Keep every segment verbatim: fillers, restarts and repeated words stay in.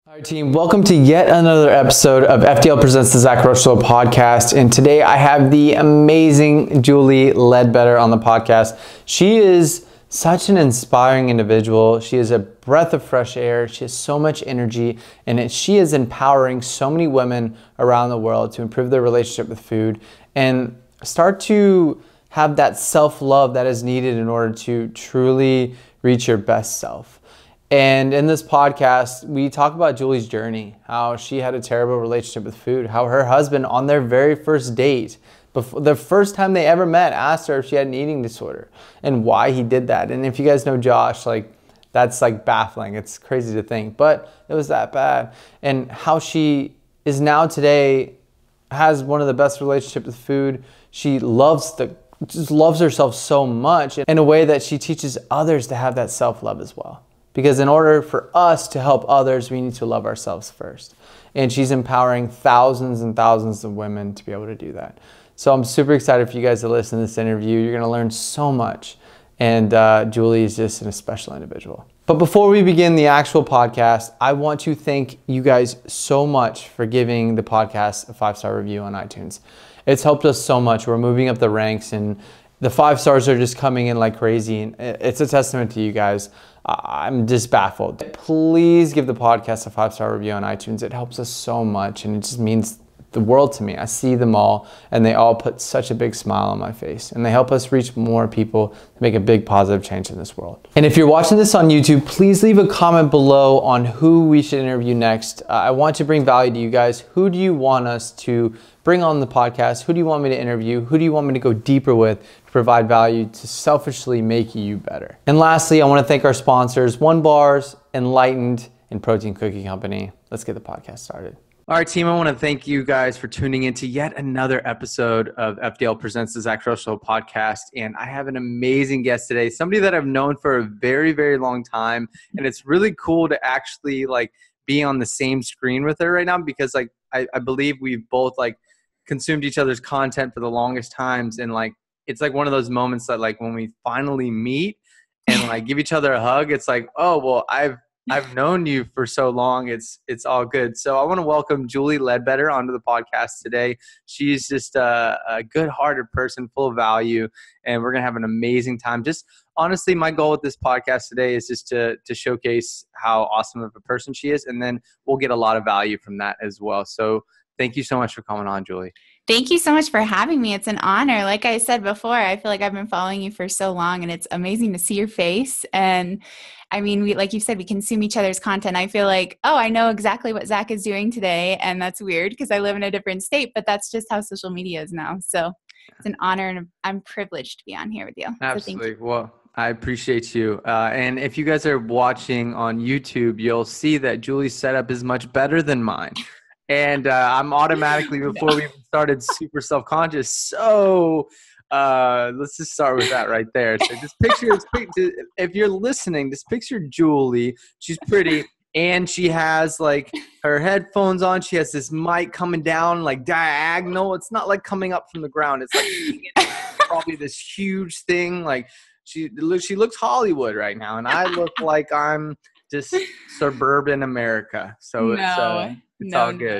All right, team, welcome to yet another episode of F D L Presents the Zach Rocheleau Podcast. And today I have the amazing Julie Ledbetter on the podcast. She is such an inspiring individual. She is a breath of fresh air. She has so much energy, and it, she is empowering so many women around the world to improve their relationship with food and start to have that self-love that is needed in order to truly reach your best self. And in this podcast, we talk about Julie's journey, how she had a terrible relationship with food, how her husband on their very first date, before, the first time they ever met, asked her if she had an eating disorder and why he did that. And if you guys know Josh, like that's like baffling. It's crazy to think, but it was that bad. And how she is now today, has one of the best relationships with food. She loves the, just loves herself so much in a way that she teaches others to have that self-love as well. Because in order for us to help others, we need to love ourselves first. And she's empowering thousands and thousands of women to be able to do that. So I'm super excited for you guys to listen to this interview. You're gonna learn so much. And uh, Julie is just an special individual. But before we begin the actual podcast, I want to thank you guys so much for giving the podcast a five-star review on iTunes. It's helped us so much. We're moving up the ranks and the five stars are just coming in like crazy. And it's a testament to you guys. I'm just baffled. Please give the podcast a five-star review on iTunes. It helps us so much and it just means the world to me. I see them all and they all put such a big smile on my face and they help us reach more people to make a big positive change in this world. And if you're watching this on YouTube, please leave a comment below on who we should interview next. Uh, I want to bring value to you guys. Who do you want us to bring on the podcast? Who do you want me to interview? Who do you want me to go deeper with to provide value to selfishly make you better? And lastly, I want to thank our sponsors, One Bars, Enlightened, and Protein Cookie Company. Let's get the podcast started. All right, team, I want to thank you guys for tuning into yet another episode of F D L Presents the Zach Rocheleau Podcast. And I have an amazing guest today, somebody that I've known for a very, very long time. And it's really cool to actually like be on the same screen with her right now because like I, I believe we've both like consumed each other's content for the longest times. And like it's like one of those moments that like when we finally meet and like give each other a hug, it's like, oh, well, I've I've known you for so long. It's it's all good. So I want to welcome Julie Ledbetter onto the podcast today. She's just a, a good-hearted person, full of value, and we're gonna have an amazing time. Just honestly, my goal with this podcast today is just to to showcase how awesome of a person she is, and then we'll get a lot of value from that as well. So thank you so much for coming on, Julie. Thank you so much for having me. It's an honor. Like I said before, I feel like I've been following you for so long and it's amazing to see your face. And I mean, we, like you said, we consume each other's content. I feel like, oh, I know exactly what Zach is doing today. And that's weird because I live in a different state, but that's just how social media is now. So it's an honor and I'm privileged to be on here with you. Absolutely. So thank you. Well, I appreciate you. Uh, and if you guys are watching on YouTube, you'll see that Julie's setup is much better than mine. And uh, I'm automatically, before no. we even started, super self-conscious. So uh, let's just start with that right there. So just picture, if you're listening, just picture Julie. She's pretty, and she has like her headphones on. She has this mic coming down like diagonal. It's not like coming up from the ground. It's like probably this huge thing. Like she, she looks Hollywood right now, and I look like I'm just suburban America. So no. it's uh, it's no, all good.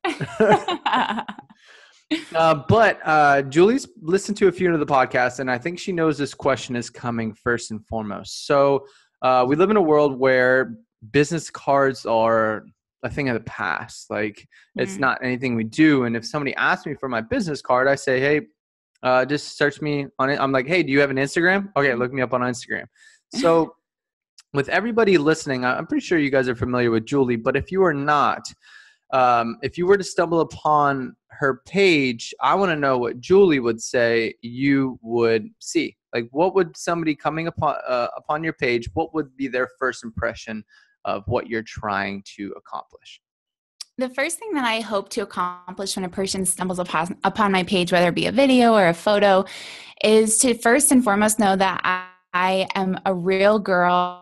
No. uh, but uh, Julie's listened to a few of the podcasts, and I think she knows this question is coming first and foremost. So uh, we live in a world where business cards are a thing of the past. Like mm-hmm. it's not anything we do. And if somebody asks me for my business card, I say, hey, uh, just search me on it. I'm like, hey, do you have an Instagram? Okay, look me up on Instagram. So with everybody listening, I'm pretty sure you guys are familiar with Julie, but if you are not, um, if you were to stumble upon her page, I want to know what Julie would say you would see. Like, what would somebody coming upon uh, upon your page, what would be their first impression of what you're trying to accomplish? The first thing that I hope to accomplish when a person stumbles upon, upon my page, whether it be a video or a photo, is to first and foremost know that I, I am a real girl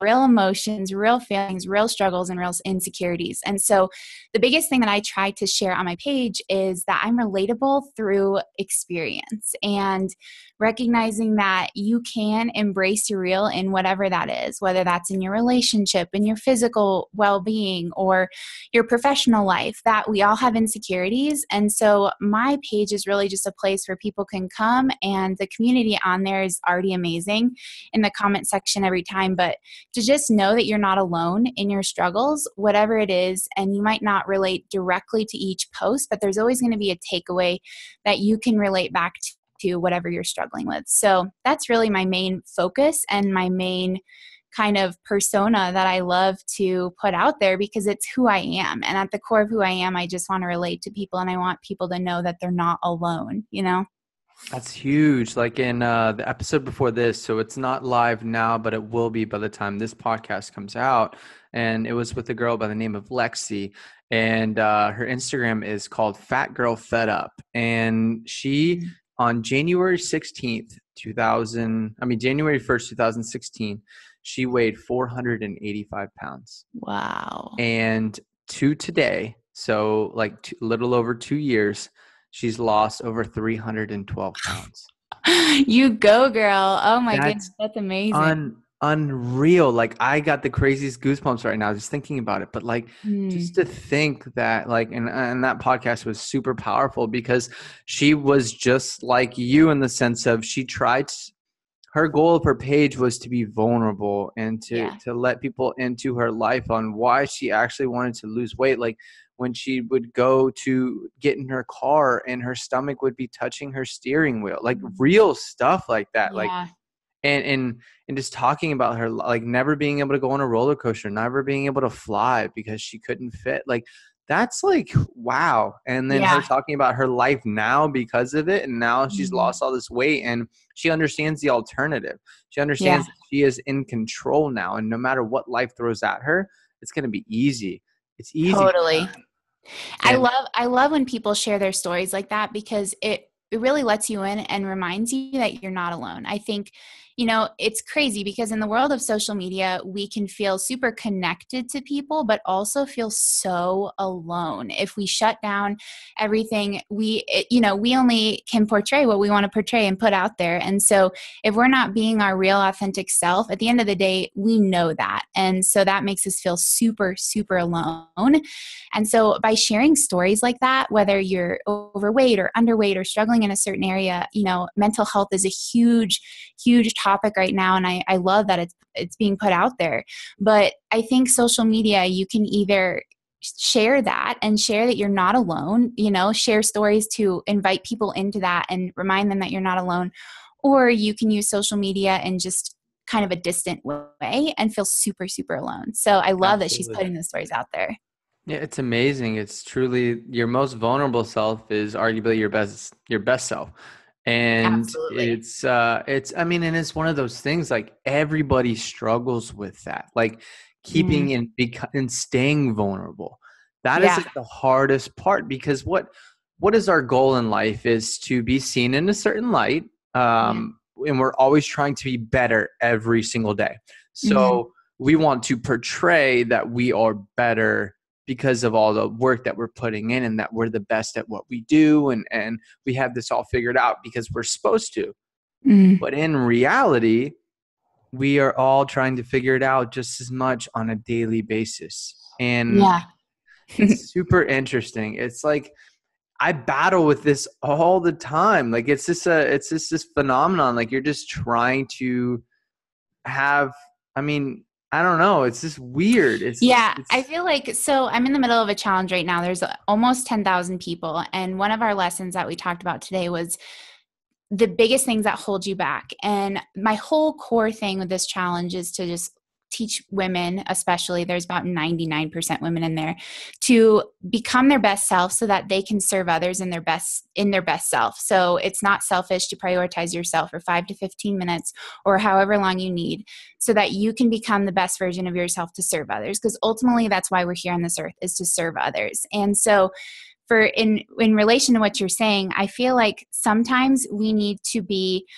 real emotions, real feelings, real struggles, and real insecurities. And so the biggest thing that I try to share on my page is that I'm relatable through experience, and recognizing that you can embrace your real in whatever that is, whether that's in your relationship, in your physical well-being, or your professional life, that we all have insecurities. And so my page is really just a place where people can come, and the community on there is already amazing in the comment section every time. But to just know that you're not alone in your struggles, whatever it is, and you might not relate directly to each post, but there's always going to be a takeaway that you can relate back to to whatever you're struggling with. So that's really my main focus and my main kind of persona that I love to put out there, because it's who I am. And at the core of who I am, I just want to relate to people, and I want people to know that they're not alone, you know? That's huge. Like in uh, the episode before this, so it's not live now, but it will be by the time this podcast comes out. And it was with a girl by the name of Lexi, and uh, her Instagram is called Fat Girl Fed Up. And she... Mm-hmm. On January sixteenth, two thousand, I mean, January first, two thousand sixteen, she weighed four hundred eighty-five pounds. Wow. And to today, so like two, a little over two years, she's lost over three hundred twelve pounds. You go, girl. Oh my That's goodness. That's amazing. Un- unreal. Like, I got the craziest goosebumps right now just thinking about it. But like, mm. just to think that like, and, and that podcast was super powerful, because she was just like you in the sense of she tried to, her goal of her page was to be vulnerable and to, yeah. to let people into her life on why she actually wanted to lose weight. Like, when she would go to get in her car and her stomach would be touching her steering wheel, like real stuff like that. Yeah. Like, and, and, and just talking about her, like never being able to go on a roller coaster, never being able to fly because she couldn't fit. Like, that's like, wow. And then yeah. her talking about her life now because of it. And now she's mm-hmm. lost all this weight, and she understands the alternative. She understands yeah. that she is in control now. And no matter what life throws at her, it's going to be easy. It's easy. Totally. I love, I love when people share their stories like that, because it, it really lets you in and reminds you that you're not alone. I think, you know, it's crazy because in the world of social media, we can feel super connected to people, but also feel so alone. If we shut down everything, we, it, you know, we only can portray what we want to portray and put out there. And so if we're not being our real authentic self, at the end of the day, we know that. And so that makes us feel super, super alone. And so by sharing stories like that, whether you're overweight or underweight or struggling in a certain area, you know, mental health is a huge, huge topic right now. And I, I love that it's, it's being put out there. But I think social media, you can either share that and share that you're not alone, you know, share stories to invite people into that and remind them that you're not alone. Or you can use social media in just kind of a distant way and feel super, super alone. So I love Absolutely. That she's putting those stories out there. Yeah, it's amazing. It's truly your most vulnerable self is arguably your best, your best self. And Absolutely. it's, uh, it's, I mean, and it's one of those things like everybody struggles with that, like keeping mm. and bec- and staying vulnerable. That yeah. is like the hardest part, because what, what is our goal in life is to be seen in a certain light. Um, yeah. And we're always trying to be better every single day. So mm-hmm. we want to portray that we are better because of all the work that we're putting in and that we're the best at what we do. And, and we have this all figured out because we're supposed to. Mm. But in reality, we are all trying to figure it out just as much on a daily basis. And yeah. it's super interesting. It's like, I battle with this all the time. Like it's just a, it's just this phenomenon. Like you're just trying to have, I mean, I don't know. It's just weird. It's yeah. It's, I feel like, so I'm in the middle of a challenge right now. There's almost ten thousand people. And one of our lessons that we talked about today was the biggest things that hold you back. And my whole core thing with this challenge is to just teach women, especially there's about ninety-nine percent women in there, to become their best self so that they can serve others in their best, in their best self. So it's not selfish to prioritize yourself for five to fifteen minutes or however long you need so that you can become the best version of yourself to serve others. Because ultimately that's why we're here on this earth, is to serve others. And so for in, in relation to what you're saying, I feel like sometimes we need to be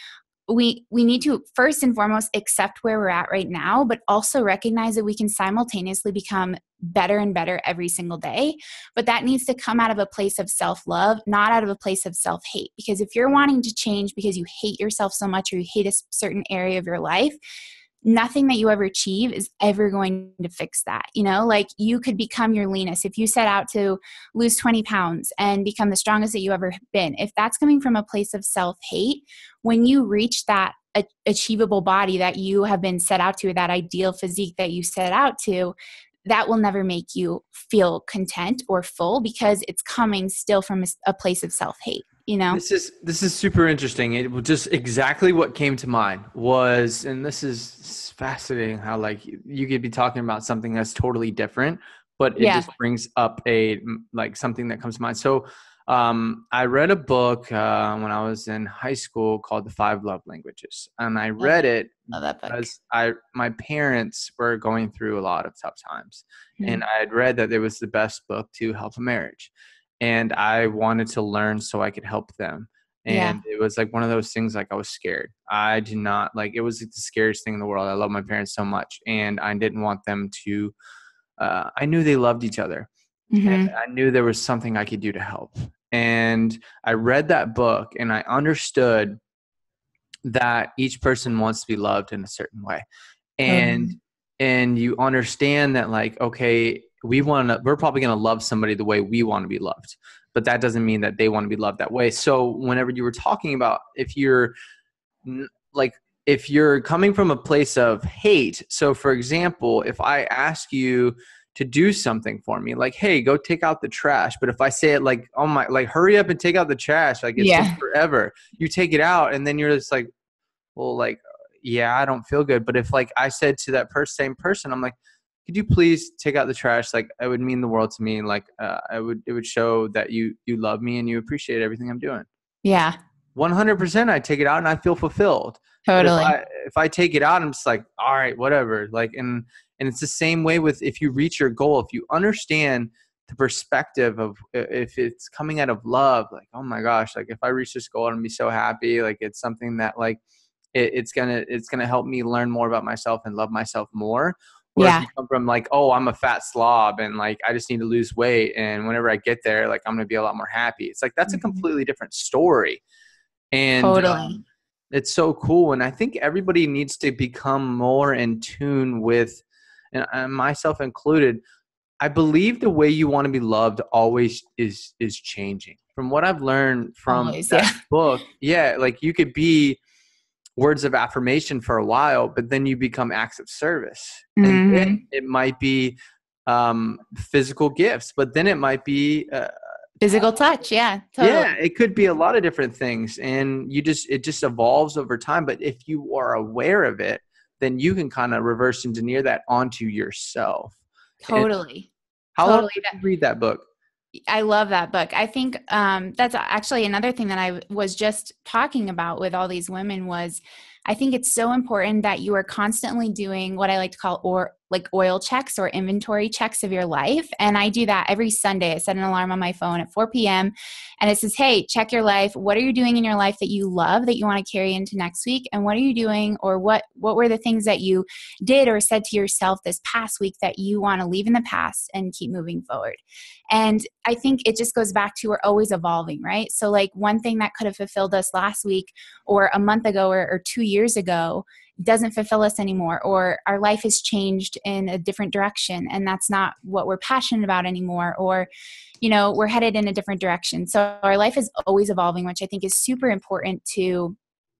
we we need to first and foremost accept where we're at right now, but also recognize that we can simultaneously become better and better every single day. But that needs to come out of a place of self-love, not out of a place of self-hate. Because if you're wanting to change because you hate yourself so much or you hate a certain area of your life, nothing that you ever achieve is ever going to fix that. You know, like you could become your leanest. If you set out to lose twenty pounds and become the strongest that you ever been, if that's coming from a place of self-hate, when you reach that a- achievable body that you have been set out to, that ideal physique that you set out to, that will never make you feel content or full because it's coming still from a, a place of self-hate. You know, this is this is super interesting. It was just exactly what came to mind was, and this is fascinating how like you could be talking about something that's totally different, but it yeah. just brings up a like something that comes to mind. So um, I read a book uh, when I was in high school called The Five Love Languages, and I read it Love that book. because I my parents were going through a lot of tough times, Mm-hmm. and I had read that it was the best book to help a marriage. And I wanted to learn so I could help them. And yeah. It was like one of those things, like I was scared. I did not like, it was the scariest thing in the world. I love my parents so much. And I didn't want them to, uh, I knew they loved each other. Mm-hmm. And I knew there was something I could do to help. And I read that book and I understood that each person wants to be loved in a certain way. And, mm-hmm. and you understand that like, okay, we want to, we're probably going to love somebody the way we want to be loved, but that doesn't mean that they want to be loved that way. So whenever you were talking about, if you're like, if you're coming from a place of hate, so for example, if I ask you to do something for me, like, hey, go take out the trash. But if I say it like, oh my, like, hurry up and take out the trash, like it's yeah. forever. You take it out and then you're just like, well, like, yeah, I don't feel good. But if like I said to that per- same person, I'm like, could you please take out the trash? Like it would mean the world to me. Like uh, I would, it would show that you, you love me and you appreciate everything I'm doing. Yeah. one hundred percent I take it out and I feel fulfilled. Totally. If I, if I take it out, I'm just like, all right, whatever. Like, and, and it's the same way with, if you reach your goal, if you understand the perspective of if it's coming out of love, like, oh my gosh, like if I reach this goal, I'm gonna be so happy. Like it's something that like, it, it's gonna, it's gonna help me learn more about myself and love myself more. Or yeah. if you come from like, oh, I'm a fat slob and like, I just need to lose weight. And whenever I get there, like, I'm going to be a lot more happy. It's like, that's mm-hmm. a completely different story. And totally. um, it's so cool. And I think everybody needs to become more in tune with, and, and myself included, I believe the way you want to be loved always is, is changing. From what I've learned from always, that yeah. book. Yeah. Like you could be words of affirmation for a while, but then you become acts of service. Mm-hmm. And then it might be um, physical gifts, but then it might be uh, physical touch. Yeah. Totally. Yeah. It could be a lot of different things. And you just, it just evolves over time. But if you are aware of it, then you can kind of reverse engineer that onto yourself. Totally. And how totally. long did you read that book? I love that book. I think um, that's actually another thing that I was just talking about with all these women was I think it's so important that you are constantly doing what I like to call or like oil checks or inventory checks of your life. And I do that every Sunday. I set an alarm on my phone at four p.m. and it says, hey, check your life. What are you doing in your life that you love that you want to carry into next week? And what are you doing or what, what were the things that you did or said to yourself this past week that you want to leave in the past and keep moving forward? And I think it just goes back to we're always evolving, right? So like one thing that could have fulfilled us last week or a month ago or, or two years ago doesn't fulfill us anymore, or our life has changed in a different direction and that's not what we're passionate about anymore, or, you know, we're headed in a different direction. So our life is always evolving, which I think is super important to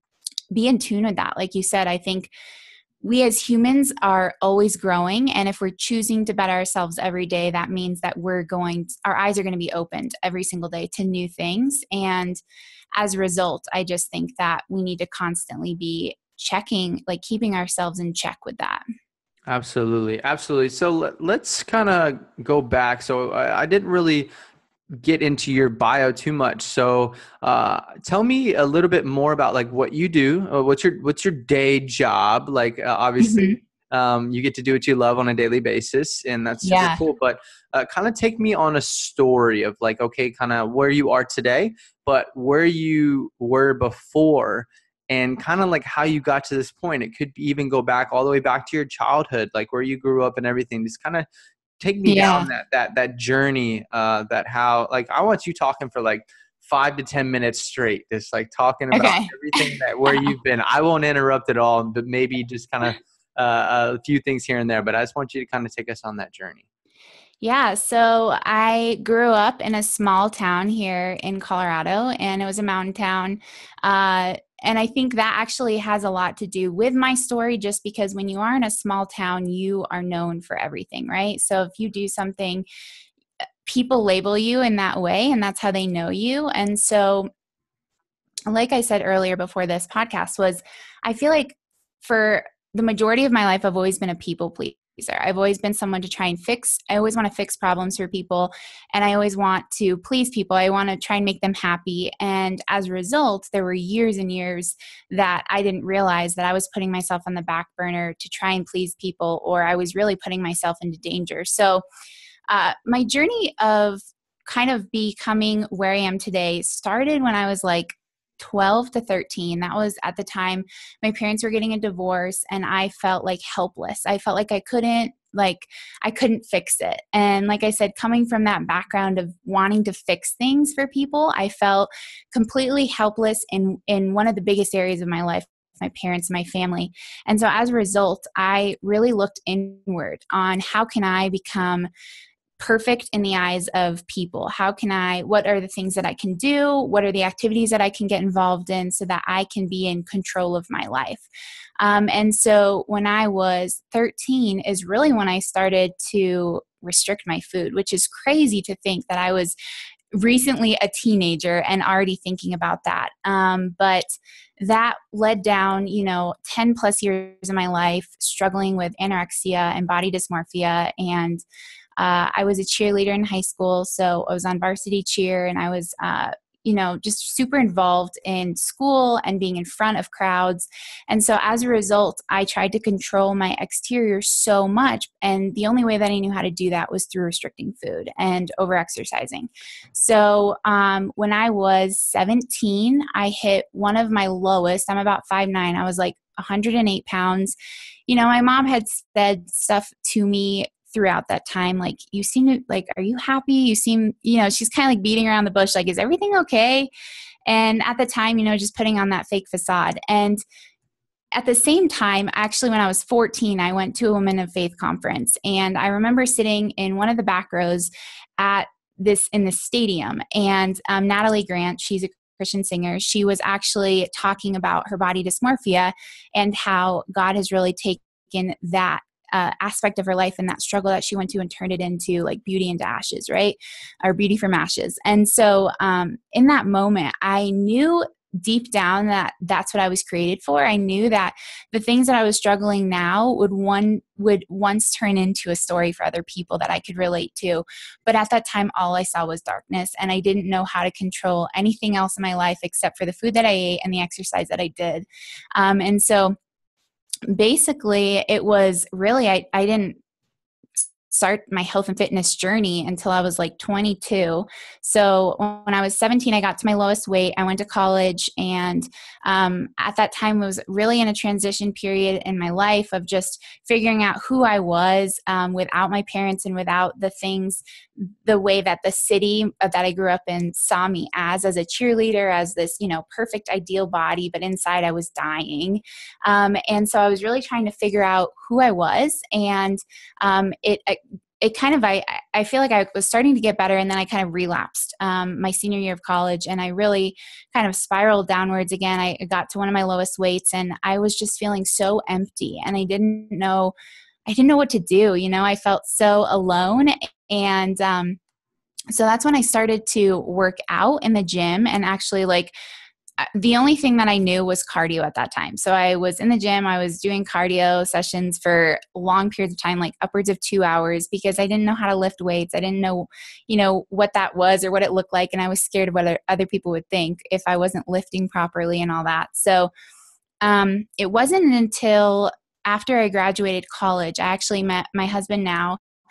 be in tune with that. Like you said, I think we as humans are always growing. And if we're choosing to better ourselves every day, that means that we're going, our eyes are going to be opened every single day to new things. And as a result, I just think that we need to constantly be checking, like keeping ourselves in check with that. Absolutely. Absolutely. So let, let's kind of go back. So I, I didn't really get into your bio too much. So uh, tell me a little bit more about like what you do. Uh, what's your, what's your day job? Like uh, obviously mm-hmm. um, you get to do what you love on a daily basis and that's super yeah. cool, but uh, kind of take me on a story of like, okay, kind of where you are today, but where you were before and kind of like how you got to this point. It could even go back all the way back to your childhood, like where you grew up and everything. Just kind of take me Yeah. down that that that journey, uh, that how, like, I want you talking for like five to ten minutes straight, just like talking about Okay. everything that where you've been. I won't interrupt at all, but maybe just kind of uh, a few things here and there. But I just want you to kind of take us on that journey. Yeah, so I grew up in a small town here in Colorado, and it was a mountain town. Uh, and I think that actually has a lot to do with my story, just because when you are in a small town, you are known for everything, right? So if you do something, people label you in that way, and that's how they know you. And so, like I said earlier before this podcast, was I feel like for the majority of my life, I've always been a people pleaser. I've always been someone to try and fix. I always want to fix problems for people, and I always want to please people. I want to try and make them happy. And as a result, there were years and years that I didn't realize that I was putting myself on the back burner to try and please people, or I was really putting myself into danger. So uh, my journey of kind of becoming where I am today started when I was like twelve to thirteen. That was at the time my parents were getting a divorce, and I felt like helpless. I felt like I couldn't, like I couldn't fix it. And like I said, coming from that background of wanting to fix things for people, I felt completely helpless in, in one of the biggest areas of my life, my parents, my family. And so as a result, I really looked inward on how can I become perfect in the eyes of people? How can I, what are the things that I can do? What are the activities that I can get involved in so that I can be in control of my life? Um, and so when I was thirteen is really when I started to restrict my food, which is crazy to think that I was recently a teenager and already thinking about that. Um, but that led down, you know, ten plus years of my life struggling with anorexia and body dysmorphia. And Uh, I was a cheerleader in high school, so I was on varsity cheer, and I was, uh, you know, just super involved in school and being in front of crowds. And so as a result, I tried to control my exterior so much. And the only way that I knew how to do that was through restricting food and over-exercising. So um, when I was seventeen, I hit one of my lowest. I'm about five nine. I was like one hundred eight pounds. You know, my mom had said stuff to me throughout that time, like, you seem to, like, are you happy? You seem, you know, she's kind of like beating around the bush, like, is everything okay? And at the time, you know, just putting on that fake facade. And at the same time, actually, when I was fourteen, I went to a Women of Faith conference, and I remember sitting in one of the back rows at this, in this stadium, and um, Natalie Grant, she's a Christian singer, she was actually talking about her body dysmorphia and how God has really taken that Uh, aspect of her life and that struggle that she went to and turned it into like beauty into ashes, right? Or beauty from ashes. And so um, in that moment, I knew deep down that that's what I was created for. I knew that the things that I was struggling now would one would once turn into a story for other people that I could relate to. But at that time, all I saw was darkness, and I didn't know how to control anything else in my life except for the food that I ate and the exercise that I did. Um, and so basically, it was really, I, I didn't start my health and fitness journey until I was like twenty-two. So when I was seventeen, I got to my lowest weight. I went to college, and um, at that time was really in a transition period in my life of just figuring out who I was um, without my parents and without the things, the way that the city that I grew up in saw me as, as a cheerleader, as this, you know, perfect ideal body, but inside I was dying. Um, and so I was really trying to figure out who I was, and um, it, it kind of, I, I feel like I was starting to get better, and then I kind of relapsed um, my senior year of college, and I really kind of spiraled downwards again. I got to one of my lowest weights, and I was just feeling so empty, and I didn't know, I didn't know what to do. You know, I felt so alone. And um, so that's when I started to work out in the gym, and actually like, the only thing that I knew was cardio at that time. So I was in the gym, I was doing cardio sessions for long periods of time, like upwards of two hours, because I didn't know how to lift weights. I didn't know, you know, what that was or what it looked like. And I was scared of what other people would think if I wasn't lifting properly and all that. So um, it wasn't until after I graduated college, I actually met my husband now,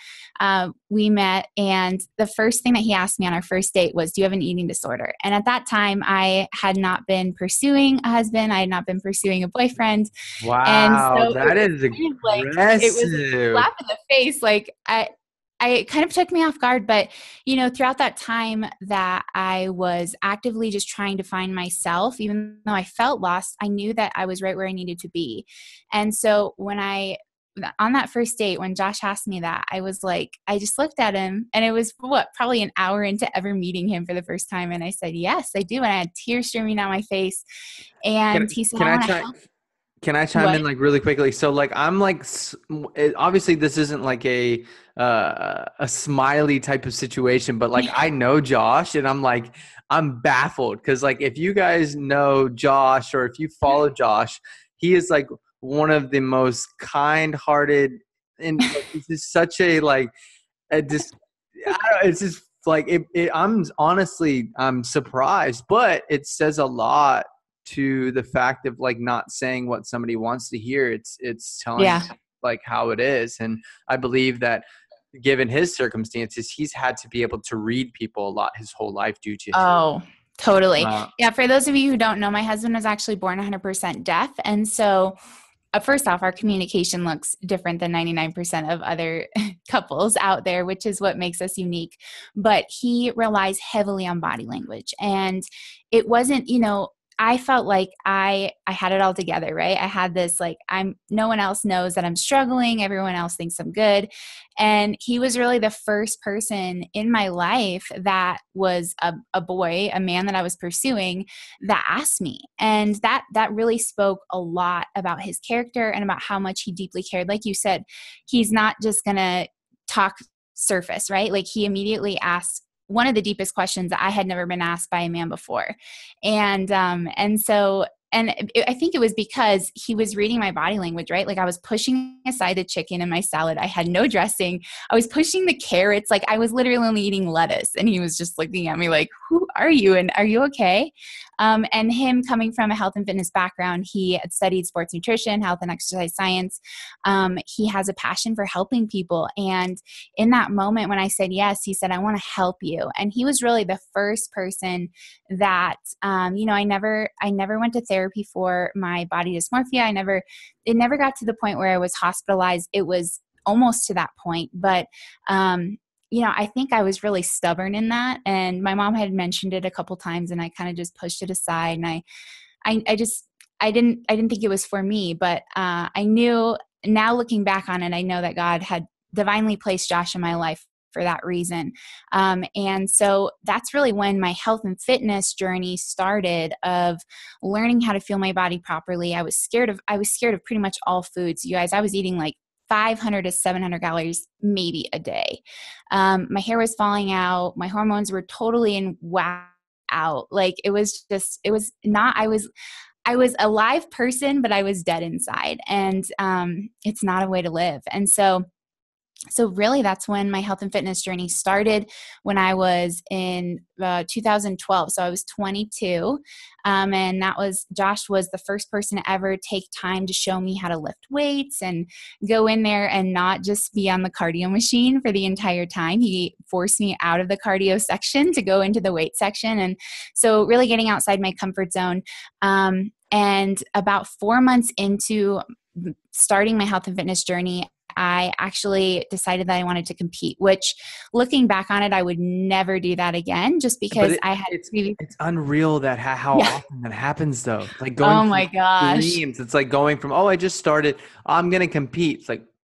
uh, we met, and the first thing that he asked me on our first date was, do you have an eating disorder? And at that time, I had not been pursuing a husband. I had not been pursuing a boyfriend. And Wow, so it that was is kind of like, it was a aggressive. slap in the face. Like I, I it kind of took me off guard, but you know, throughout that time that I was actively just trying to find myself, even though I felt lost, I knew that I was right where I needed to be. And so when I, on that first date, when Josh asked me that, I was like, I just looked at him, and it was what, probably an hour into ever meeting him for the first time. And I said, yes, I do. And I had tears streaming down my face. And Can, he said, can I I want to try? help. Can I chime in What? like really quickly? So like I'm like s- it- obviously this isn't like a uh, a smiley type of situation, but like I know Josh and I'm like I'm baffled because like if you guys know Josh or if you follow Josh, he is like one of the most kind-hearted and like, this is such a like a dis- I don't, it's just like it, it, I'm honestly I'm surprised, but it says a lot to the fact of like not saying what somebody wants to hear. It's it's telling Yeah. like how it is. And I believe that given his circumstances, he's had to be able to read people a lot his whole life due to Oh, totally. uh, Yeah. For those of you who don't know, my husband was actually born one hundred percent deaf. And so, uh, first off, our communication looks different than ninety-nine percent of other couples out there, which is what makes us unique. But he relies heavily on body language. And it wasn't, you know, I felt like I I had it all together, right? I had this like I'm no one else knows that I'm struggling, everyone else thinks I'm good. And he was really the first person in my life that was a, a boy, a man that I was pursuing, that asked me. And that that really spoke a lot about his character and about how much he deeply cared. Like you said, he's not just gonna talk surface, right? Like he immediately asked one of the deepest questions that I had never been asked by a man before. And, um, and so, and it, I think it was because he was reading my body language, right? Like I was pushing aside the chicken in my salad. I had no dressing. I was pushing the carrots. Like I was literally only eating lettuce. And he was just looking at me like, who are you? And are you okay? Um, and him coming from a health and fitness background, he had studied sports nutrition, health and exercise science. Um, he has a passion for helping people. And in that moment when I said yes, he said, I want to help you. And he was really the first person that, um, you know, I never, I never went to therapy for my body dysmorphia. I never, it never got to the point where I was hospitalized. It was almost to that point, but, um, you know, I think I was really stubborn in that. And my mom had mentioned it a couple times and I kind of just pushed it aside. And I, I, I just, I didn't, I didn't think it was for me, but, uh, I knew now looking back on it, I know that God had divinely placed Josh in my life for that reason. Um, and so that's really when my health and fitness journey started, of learning how to feel my body properly. I was scared of, I was scared of pretty much all foods. You guys, I was eating like five hundred to seven hundred calories maybe a day. Um, my hair was falling out. My hormones were totally in whack out. Like it was just, it was not, I was, I was a live person, but I was dead inside, and um, it's not a way to live. And so So really that's when my health and fitness journey started, when I was in uh, two thousand twelve. So I was twenty-two. Um, and that was, Josh was the first person to ever take time to show me how to lift weights and go in there and not just be on the cardio machine for the entire time. He forced me out of the cardio section to go into the weight section. And so really getting outside my comfort zone. Um, and about four months into starting my health and fitness journey, I actually decided that I wanted to compete, which looking back on it, I would never do that again, just but because it, I had it's previous. it's unreal that ha- how Yeah. often that happens though. Like going Oh from my gosh. dreams, it's like going from oh I just started, I'm gonna compete. It's like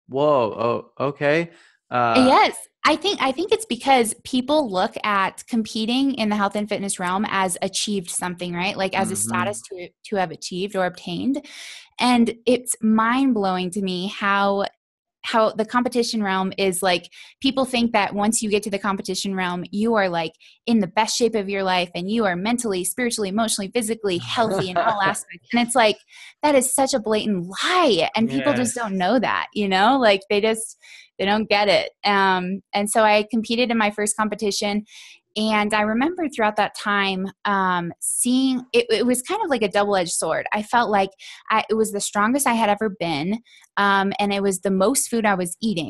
whoa, oh okay. Uh, Yes. I think I think it's because people look at competing in the health and fitness realm as achieved something, right? Like as a mhm. status to to have achieved or obtained. And it's mind-blowing to me how how the competition realm is like, people think that once you get to the competition realm, you are like in the best shape of your life and you are mentally, spiritually, emotionally, physically healthy in all aspects. And it's like, that is such a blatant lie. And people just Yes. don't know that, you know, like they just, they don't get it. Um, and so I competed in my first competition. And I remember throughout that time um, seeing it, it was kind of like a double-edged sword. I felt like I, it was the strongest I had ever been. Um, and it was the most food I was eating.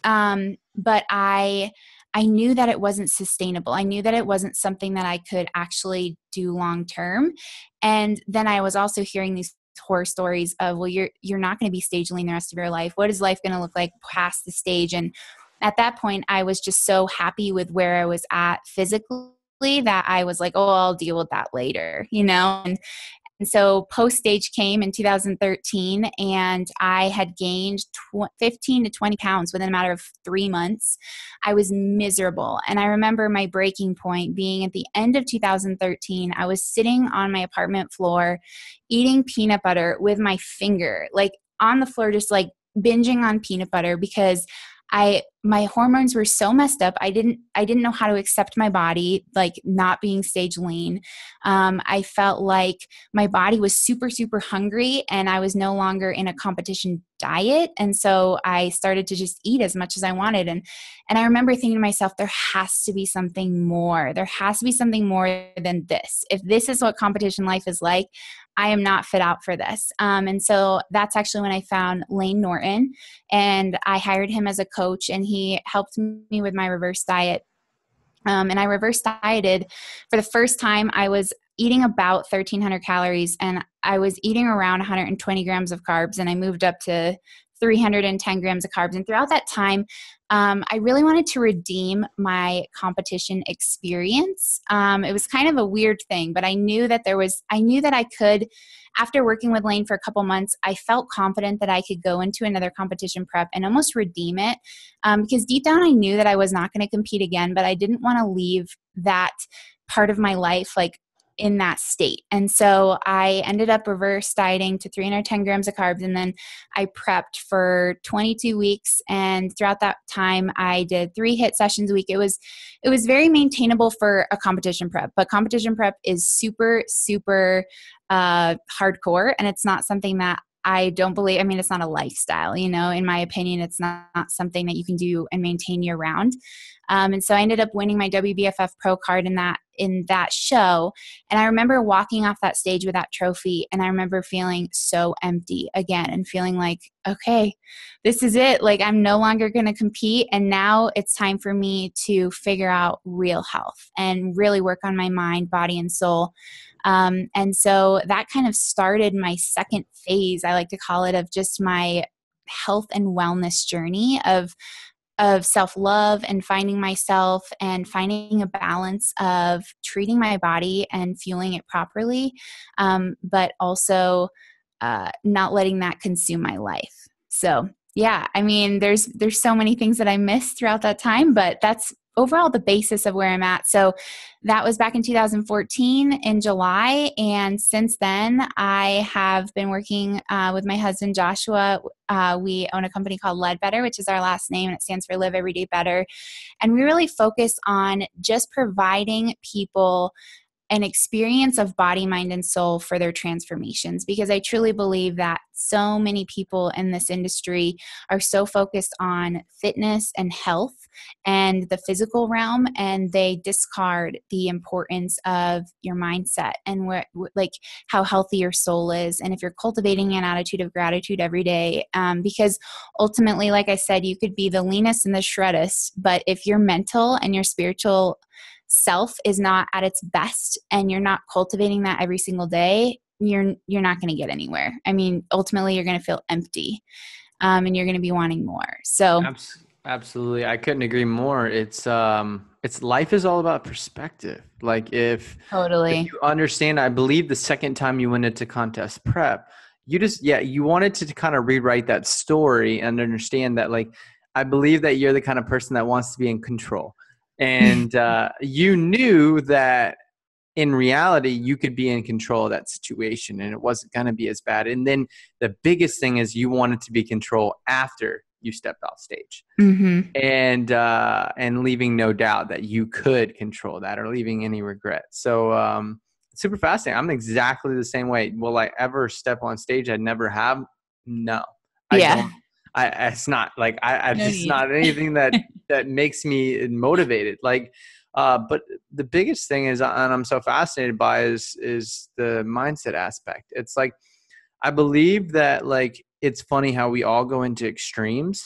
Um, but I, I knew that it wasn't sustainable. I knew that it wasn't something that I could actually do long term. And then I was also hearing these horror stories of, well, you're, you're not going to be stage lean the rest of your life. What is life going to look like past the stage? And at that point, I was just so happy with where I was at physically that I was like, oh, I'll deal with that later, you know? And, and so post stage came in two thousand thirteen, and I had gained tw- fifteen to twenty pounds within a matter of three months. I was miserable. And I remember my breaking point being at the end of two thousand thirteen. I was sitting on my apartment floor eating peanut butter with my finger, like on the floor, just like binging on peanut butter because I, my hormones were so messed up. I didn't, I didn't know how to accept my body, like not being stage lean. Um, I felt like my body was super, super hungry and I was no longer in a competition diet. And so I started to just eat as much as I wanted. And, and I remember thinking to myself, there has to be something more. There has to be something more than this. If this is what competition life is like, I am not fit out for this. Um, and so that's actually when I found Lane Norton, and I hired him as a coach, and he helped me with my reverse diet. Um, and I reverse dieted for the first time. I was eating about thirteen hundred calories, and I was eating around one hundred twenty grams of carbs, and I moved up to three hundred ten grams of carbs. And throughout that time, um, I really wanted to redeem my competition experience. Um, it was kind of a weird thing, but I knew that there was, I knew that I could, after working with Lane for a couple months, I felt confident that I could go into another competition prep and almost redeem it. Um, because deep down, I knew that I was not going to compete again, but I didn't want to leave that part of my life like in that state. And so I ended up reverse dieting to three hundred ten grams of carbs. And then I prepped for twenty-two weeks. And throughout that time, I did three HIIT sessions a week. It was, it was very maintainable for a competition prep, but competition prep is super, super uh, hardcore. And it's not something that I don't believe, I mean, it's not a lifestyle, you know, in my opinion, it's not, not something that you can do and maintain year round. Um, and so I ended up winning my W B F F Pro card in that, in that show. And I remember walking off that stage with that trophy, and I remember feeling so empty again and feeling like, okay, this is it. Like, I'm no longer going to compete. And now it's time for me to figure out real health and really work on my mind, body, and soul. Um, and so that kind of started my second phase, I like to call it, of just my health and wellness journey of of self-love and finding myself and finding a balance of treating my body and fueling it properly, um, but also uh, not letting that consume my life. So yeah, I mean, there's there's so many things that I missed throughout that time, but that's overall the basis of where I'm at. So that was back in two thousand fourteen in July. And since then, I have been working uh, with my husband, Joshua. Uh, we own a company called Ledbetter, which is our last name, and it stands for Live Every Day Better. And we really focus on just providing people an experience of body, mind, and soul for their transformations, because I truly believe that so many people in this industry are so focused on fitness and health and the physical realm, and they discard the importance of your mindset and where, like how healthy your soul is, and if you're cultivating an attitude of gratitude every day. Um, because ultimately, like I said, you could be the leanest and the shreddest, but if your mental and your spiritual self is not at its best and you're not cultivating that every single day, you're you're not going to get anywhere. I mean, ultimately, you're going to feel empty, um, and you're going to be wanting more. So, absolutely, I couldn't agree more. It's um, it's life is all about perspective. Like if totally, if you understand, I believe the second time you went into contest prep, you just yeah, you wanted to kind of rewrite that story and understand that, like, I believe that you're the kind of person that wants to be in control. And uh, you knew that in reality, you could be in control of that situation and it wasn't going to be as bad. And then the biggest thing is you wanted to be in control after you stepped off stage, mm-hmm. and uh, and leaving no doubt that you could control that or leaving any regret. So um, it's super fascinating. I'm exactly the same way. Will I ever step on stage? I never have. No, I yeah. don't. I, it's not like I, I No it's need. not anything that, that makes me motivated. Like, uh, but the biggest thing is, and I'm so fascinated by is, is the mindset aspect. It's like, I believe that, like, it's funny how we all go into extremes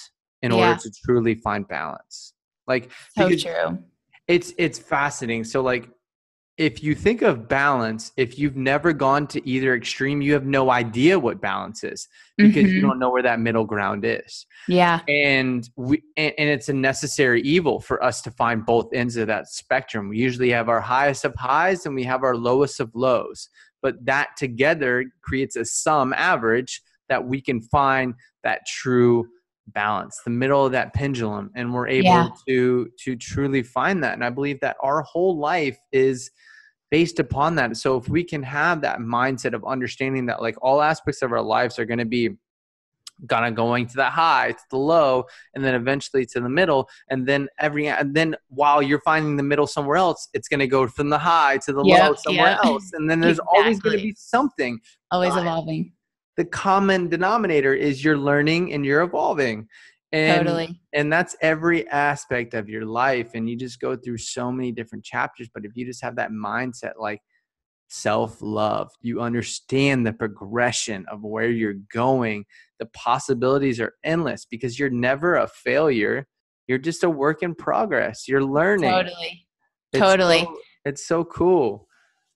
in Yeah. order to truly find balance. Like, So because true. it's, it's fascinating. So like, if you think of balance, if you've never gone to either extreme, you have no idea what balance is because you Mm-hmm. don't know where that middle ground is. Yeah. And we, and, and it's a necessary evil for us to find both ends of that spectrum. We usually have our highest of highs and we have our lowest of lows, but that together creates a sum average that we can find that true balance, the middle of that pendulum. And we're able Yeah. to, to truly find that. And I believe that our whole life is based upon that. So if we can have that mindset of understanding that like all aspects of our lives are going to be kind of going to the high, to the low, and then eventually to the middle. And then every, and then while you're finding the middle somewhere else, it's going to go from the high to the Yep, low somewhere yep. else. And then there's always going to Exactly. be something. Always But evolving. the common denominator is you're learning and you're evolving. And, Totally. and that's every aspect of your life. And you just go through so many different chapters. But if you just have that mindset, like self-love, you understand the progression of where you're going. The possibilities are endless because you're never a failure. You're just a work in progress. You're learning. Totally. It's Totally. so, it's so cool.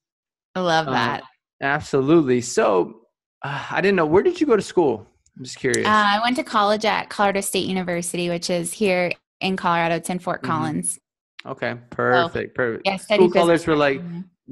I love Um, that. absolutely. So uh, I didn't know, where did you go to school? I'm just curious. Uh, I went to college at Colorado State University, which is here in Colorado. It's in Fort Mm-hmm. Collins. Okay. Perfect. So, perfect. yeah, study School colors physics. were like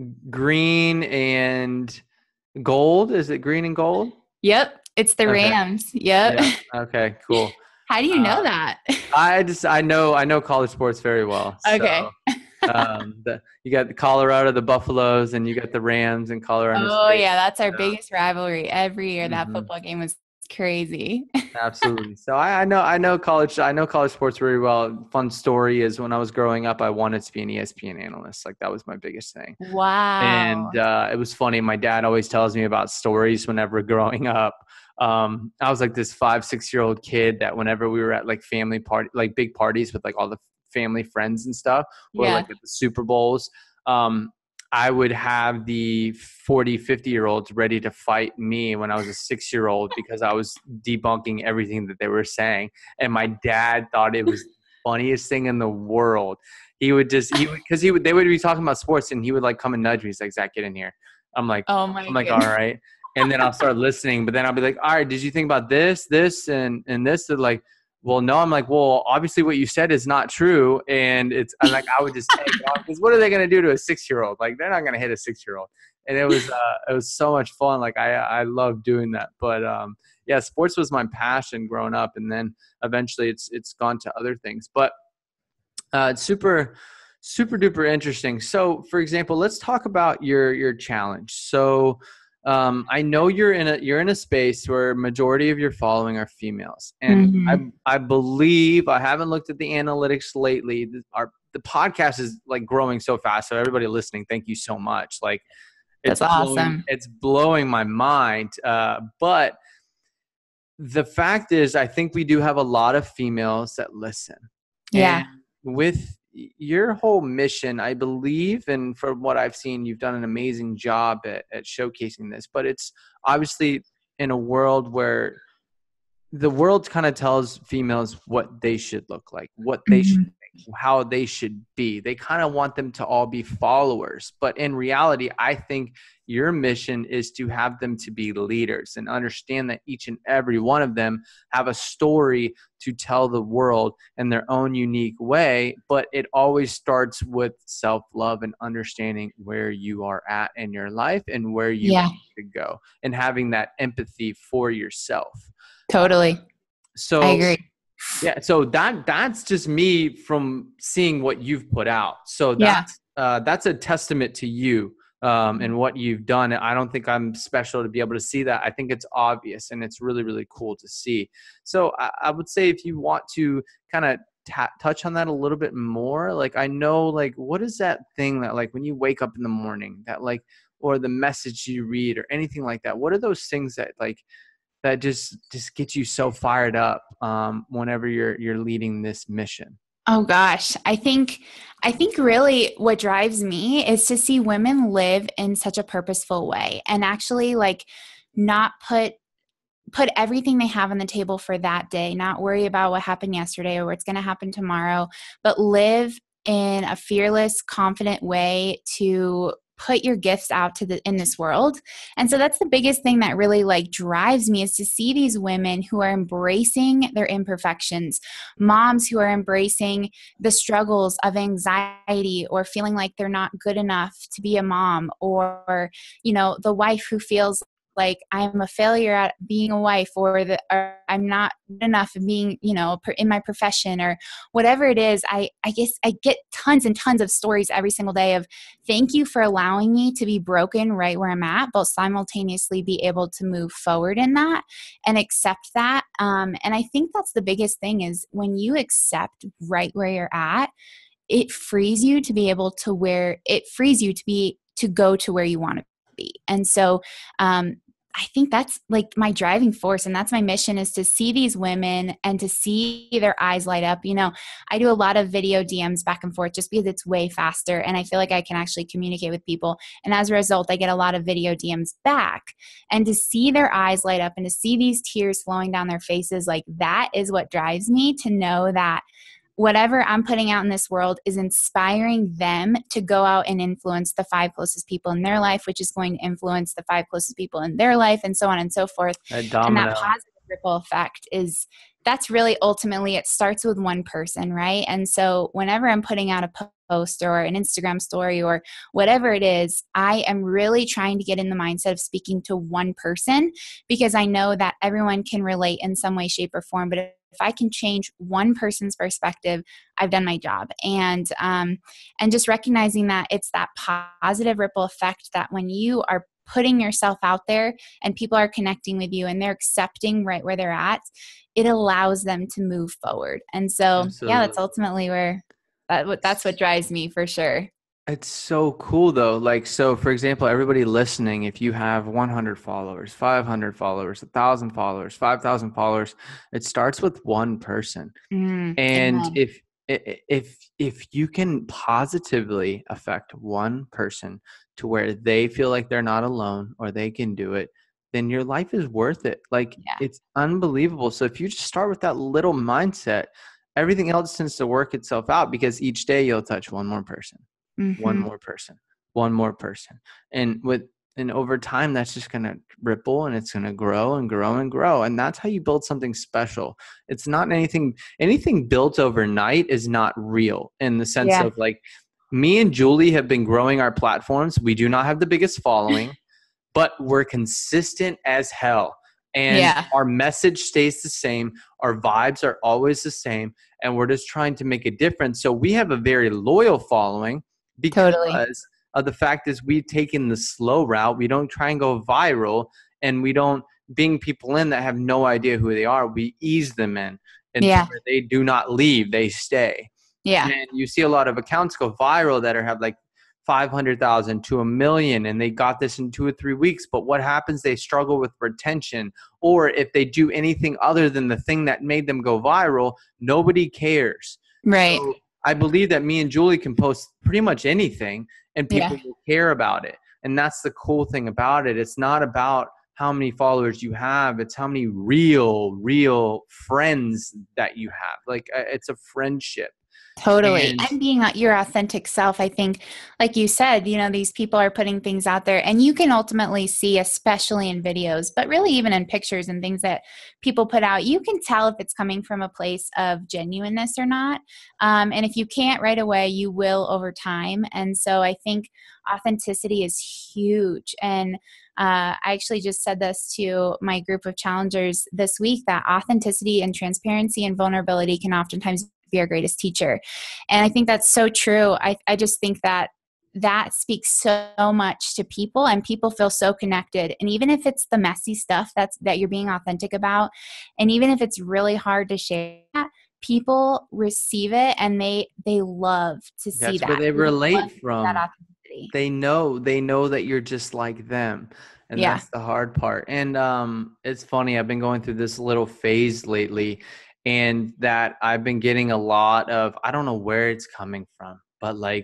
green and gold. Is it green and gold? Yep. It's the Okay. Rams. Yep. Yeah. Okay, cool. How do you know Uh, that? I just, I know, I know college sports very well. Okay. So, um, the, you got the Colorado, the Buffaloes, and you got the Rams in Colorado Oh State. yeah, that's our So, biggest rivalry every year. That mhm. football game was crazy. Absolutely. So I, I know, I know college, I know college sports very well. Fun story is when I was growing up, I wanted to be an E S P N analyst. Like that was my biggest thing. Wow. And uh, it was funny. My dad always tells me about stories whenever growing up. Um, I was like this five, six year old kid that whenever we were at like family party, like big parties with like all the family friends and stuff, or Yeah. like at the Super Bowls, um, I would have the forty, fifty year olds ready to fight me when I was a six year old because I was debunking everything that they were saying. And my dad thought it was the funniest thing in the world. He would just, he would, cause he would, they would be talking about sports and he would like come and nudge me. He's like, Zach, get in here. I'm like, Oh my I'm like, goodness. all right. And then I'll start listening, but then I'll be like, all right, did you think about this, this, and, and this? They're like, well, no. I'm like, well, obviously what you said is not true. And it's, I'm like, I would just take it off because what are they going to do to a six-year-old? Like, they're not going to hit a six-year-old. And it was, uh, it was so much fun. Like, I, I love doing that. But, um, yeah, sports was my passion growing up. And then eventually it's, it's gone to other things, but, uh, it's super, super duper interesting. So for example, let's talk about your, your challenge. So, Um, I know you're in a you're in a space where majority of your following are females, and Mhm. I I believe I haven't looked at the analytics lately. The, our the podcast is like growing so fast. So everybody listening, thank you so much. Like it's That's blowing, awesome. it's blowing my mind. Uh, but the fact is, I think we do have a lot of females that listen. Yeah. And with your whole mission, I believe, and from what I've seen, you've done an amazing job at, at showcasing this, but it's obviously in a world where the world kind of tells females what they should look like, what they should Mhm. think, how they should be. They kind of want them to all be followers. But in reality, I think your mission is to have them to be leaders and understand that each and every one of them have a story to tell the world in their own unique way. But it always starts with self-love and understanding where you are at in your life and where you Yeah. want to go and having that empathy for yourself. Totally. So I agree. yeah, so that that's just me from seeing what you've put out. So Yeah. that's uh, that's a testament to you um, and what you've done. I don't think I'm special to be able to see that. I think it's obvious and it's really, really cool to see. So I, I would say if you want to kind of ta- touch on that a little bit more, like I know, like what is that thing that like when you wake up in the morning that like, or the message you read or anything like that, what are those things that like, that just just gets you so fired up um, whenever you're you're leading this mission? Oh gosh, I think I think really what drives me is to see women live in such a purposeful way and actually like not put put everything they have on the table for that day, not worry about what happened yesterday or what's going to happen tomorrow, but live in a fearless, confident way to put your gifts out to the in this world. And so that's the biggest thing that really like drives me, is to see these women who are embracing their imperfections, moms who are embracing the struggles of anxiety or feeling like they're not good enough to be a mom, or, you know, the wife who feels like I'm a failure at being a wife, or that I'm not good enough at being, you know, in my profession, or whatever it is. I, I guess I get tons and tons of stories every single day of thank you for allowing me to be broken right where I'm at, but simultaneously be able to move forward in that and accept that. Um, and I think that's the biggest thing, is when you accept right where you're at, it frees you to be able to where it frees you to be, to go to where you want to be. And so, um, I think that's like my driving force, and that's my mission, is to see these women and to see their eyes light up. You know, I do a lot of video D Ms back and forth just because it's way faster, and I feel like I can actually communicate with people. And as a result, I get a lot of video D Ms back, and to see their eyes light up and to see these tears flowing down their faces, like that is what drives me, to know that whatever I'm putting out in this world is inspiring them to go out and influence the five closest people in their life, which is going to influence the five closest people in their life, and so on and so forth. That And that domino. positive ripple effect is, that's really ultimately, it starts with one person, right? And so whenever I'm putting out a post or an Instagram story or whatever it is, I am really trying to get in the mindset of speaking to one person, because I know that everyone can relate in some way, shape, or form. But if I can change one person's perspective, I've done my job. And um, and just recognizing that it's that positive ripple effect, that when you are putting yourself out there and people are connecting with you and they're accepting right where they're at, it allows them to move forward. And so, Absolutely. yeah, that's ultimately where that that's what drives me for sure. It's so cool though. Like, so for example, everybody listening, if you have one hundred followers, five hundred followers, one thousand followers, five thousand followers, it starts with one person. Mm, And amen. if if if you can positively affect one person to where they feel like they're not alone or they can do it, then your life is worth it. Like, Yeah. it's unbelievable. So if you just start with that little mindset, everything else tends to work itself out, because each day you'll touch one more person, one Mm-hmm. more person, one more person. And with and over time, that's just going to ripple, and it's going to grow and grow and grow. And that's how you build something special. It's not anything, anything built overnight is not real, in the sense Yeah. of, like, me and Julie have been growing our platforms. We do not have the biggest following, but we're consistent as hell. And Yeah. our message stays the same. Our vibes are always the same. And we're just trying to make a difference. So we have a very loyal following, because Totally. of the fact is we've taken the slow route. We don't try and go viral, and we don't bring people in that have no idea who they are. We ease them in, and Yeah. where they do not leave, they stay. Yeah. And you see a lot of accounts go viral that are have like five hundred thousand to a million, and they got this in two or three weeks. But what happens? They struggle with retention, or if they do anything other than the thing that made them go viral, nobody cares. Right. So I believe that me and Julie can post pretty much anything, and people Yeah. will care about it. And that's the cool thing about it. It's not about how many followers you have. It's how many real, real friends that you have. Like, uh, it's a friendship. Totally. And And being your authentic self, I think, like you said, you know, these people are putting things out there, and you can ultimately see, especially in videos, but really even in pictures and things that people put out, you can tell if it's coming from a place of genuineness or not. Um, and if you can't right away, you will over time. And so I think authenticity is huge. And uh, I actually just said this to my group of challengers this week, that authenticity and transparency and vulnerability can oftentimes be our greatest teacher. And I think that's so true. I, I just think that that speaks so much to people, and people feel so connected. And even if it's the messy stuff that's that you're being authentic about, and even if it's really hard to share that, people receive it, and they they love to see that's that. where they They love relate to see that from. authenticity. They know, they know that you're just like them. And Yeah. that's the hard part. And um, it's funny, I've been going through this little phase lately, and that I've been getting a lot of, I don't know where it's coming from, but like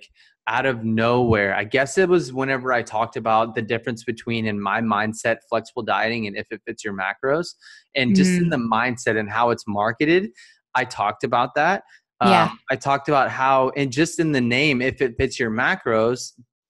out of nowhere. I guess it was whenever I talked about the difference between, in my mindset, flexible dieting and if it fits your macros, and just in Mm, the mindset and how it's marketed. I talked about that. Um, yeah. I talked about how, and just in the name, if it fits your macros,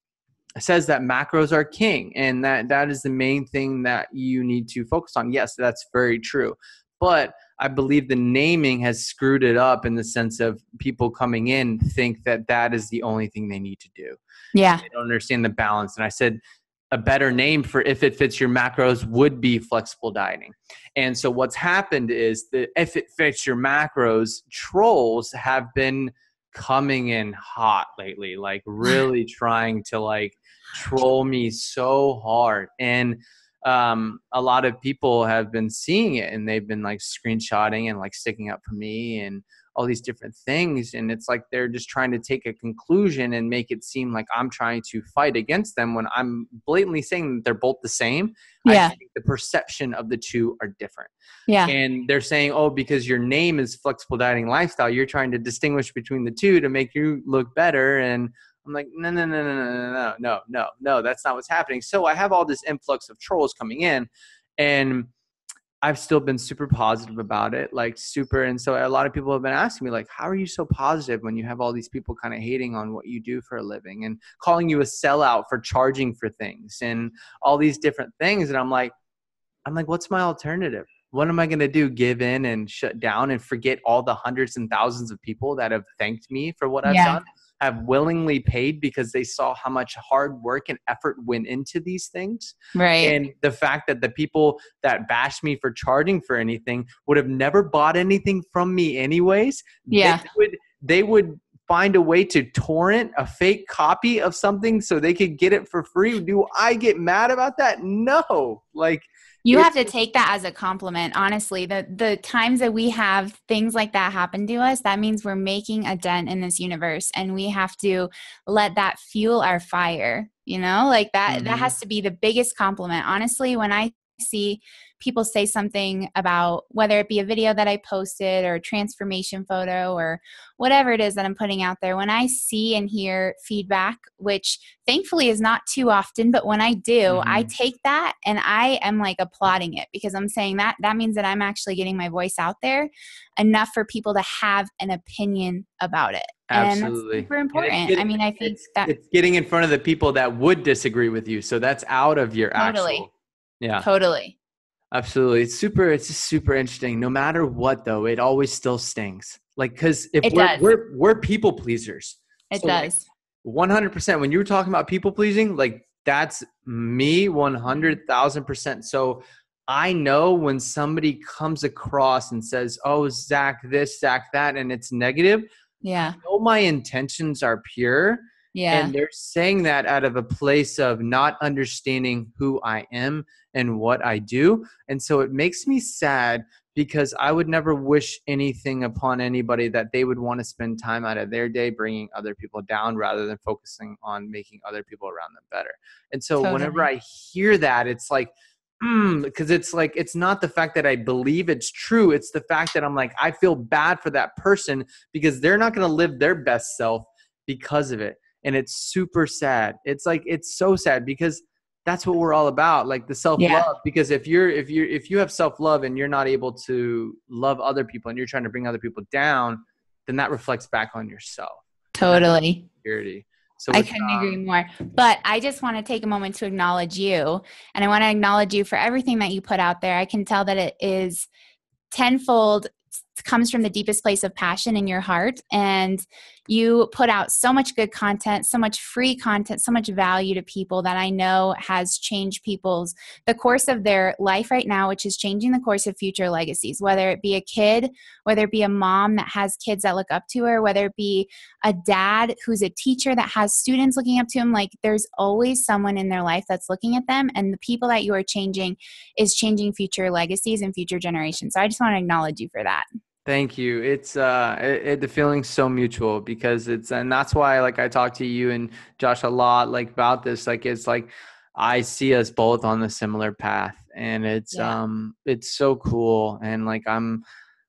it says that macros are king, and that that is the main thing that you need to focus on. Yes, that's very true. But I believe the naming has screwed it up in the sense of people coming in think that that is the only thing they need to do. Yeah. They don't understand the balance. And I said a better name for if it fits your macros would be flexible dieting. And so what's happened is that if it fits your macros, trolls have been coming in hot lately, like really trying to like troll me so hard. And um, a lot of people have been seeing it, and they've been like screenshotting and like sticking up for me and all these different things. And it's like they're just trying to take a conclusion and make it seem like I'm trying to fight against them when I'm blatantly saying that they're both the same. I Yeah. think the perception of the two are different. Yeah. And they're saying, oh, because your name is flexible dieting lifestyle, you're trying to distinguish between the two to make you look better. And I'm like, no, no, no, no, no, no, no, no, no, that's not what's happening. So I have all this influx of trolls coming in, and I've still been super positive about it, like super. And so a lot of people have been asking me, like, how are you so positive when you have all these people kind of hating on what you do for a living and calling you a sellout for charging for things and all these different things? And I'm like, I'm like, what's my alternative? What am I going to do? Give in and shut down and forget all the hundreds and thousands of people that have thanked me for what I've Yeah. done, have willingly paid because they saw how much hard work and effort went into these things. Right. And the fact that the people that bashed me for charging for anything would have never bought anything from me anyways. Yeah. They would, they would find a way to torrent a fake copy of something so they could get it for free. Do I get mad about that? No. Like, You it, have to take that as a compliment. Honestly, the the times that we have things like that happen to us, that means we're making a dent in this universe, and we have to let that fuel our fire. You know, like that, mm-hmm. that has to be the biggest compliment. Honestly, when I see people say something about whether it be a video that I posted or a transformation photo or whatever it is that I'm putting out there, when I see and hear feedback, which thankfully is not too often, but when I do, Mm-hmm. I take that and I am like applauding it, because I'm saying that that means that I'm actually getting my voice out there enough for people to have an opinion about it. Absolutely. And that's super And important. getting, I mean, I think it's, that it's getting in front of the people that would disagree with you. So that's out of your totally, actual, yeah, totally. Absolutely. It's super, it's just super interesting. No matter what though, it always still stings. Like, cause if It we're, does. we're, we're people pleasers. It So like, does. one hundred percent. When you were talking about people pleasing, like that's me one hundred thousand percent. So I know when somebody comes across and says, oh, Zach this, Zach that, and it's negative, Yeah. I know my intentions are pure. Yeah. And they're saying that out of a place of not understanding who I am and what I do. And so it makes me sad, because I would never wish anything upon anybody that they would want to spend time out of their day bringing other people down rather than focusing on making other people around them better. And so Totally. whenever I hear that, it's like, mm, because it's like, it's not the fact that I believe it's true. It's the fact that I'm like, I feel bad for that person because they're not going to live their best self because of it. And it's super sad. It's like, it's so sad, because that's what we're all about. Like the self-love, Yeah. because if you're, if you're, if you have self-love and you're not able to love other people and you're trying to bring other people down, then that reflects back on yourself. Totally. Security. So I couldn't um, agree more. But I just want to take a moment to acknowledge you. And I want to acknowledge you for everything that you put out there. I can tell that it is tenfold, comes from the deepest place of passion in your heart. And you put out so much good content, so much free content, so much value to people that I know has changed people's, the course of their life right now, which is changing the course of future legacies, whether it be a kid, whether it be a mom that has kids that look up to her, whether it be a dad who's a teacher that has students looking up to him. Like there's always someone in their life that's looking at them, and the people that you are changing is changing future legacies and future generations. So I just want to acknowledge you for that. Thank you. It's uh, it, it, the feeling's so mutual, because it's, and that's why like I talk to you and Josh a lot like about this. Like it's like I see us both on the similar path, and it's yeah. um it's so cool, and like I'm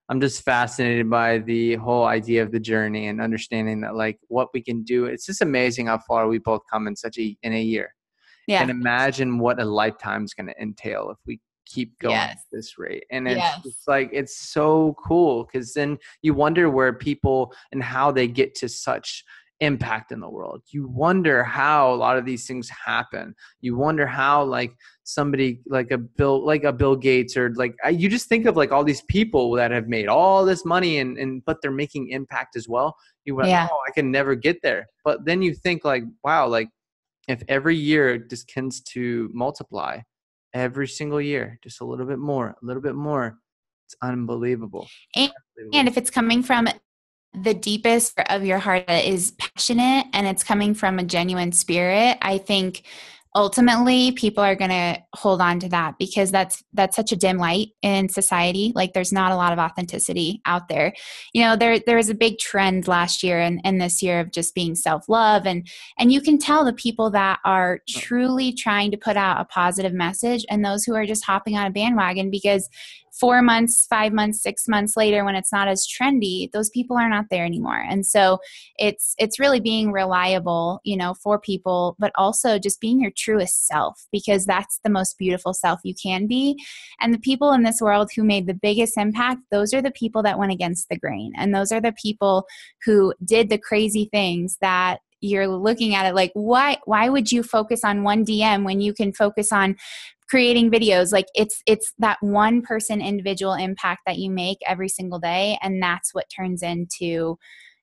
I'm just fascinated by the whole idea of the journey and understanding that like what we can do. It's just amazing how far we both come in such a in a year. And Yeah. imagine what a lifetime is going to entail if we keep going Yes. at this rate. And it's Yes. it's like it's so cool because then you wonder where people and how they get to such impact in the world. You wonder how a lot of these things happen. You wonder how like somebody like a Bill like a Bill Gates or like you just think of like all these people that have made all this money and and but they're making impact as well. You went, Yeah. oh, I can never get there. But then you think like, wow, like if every year just tends to multiply every single year, just a little bit more, a little bit more, it's unbelievable. And, Unbelievable. and if it's coming from the deepest of your heart that is passionate and it's coming from a genuine spirit, I think ultimately people are going to hold on to that because that's that's such a dim light in society. Like there's not a lot of authenticity out there. You know, there there was a big trend last year and, and this year of just being self-love and and you can tell the people that are truly trying to put out a positive message and those who are just hopping on a bandwagon because four months, five months, six months later, when it's not as trendy, those people are not there anymore. And so it's, it's really being reliable, you know, for people, but also just being your truest self, because that's the most beautiful self you can be. And the people in this world who made the biggest impact, those are the people that went against the grain. And those are the people who did the crazy things that you're looking at it like, why, why would you focus on one D M when you can focus on creating videos? Like it's, it's that one person individual impact that you make every single day. And that's what turns into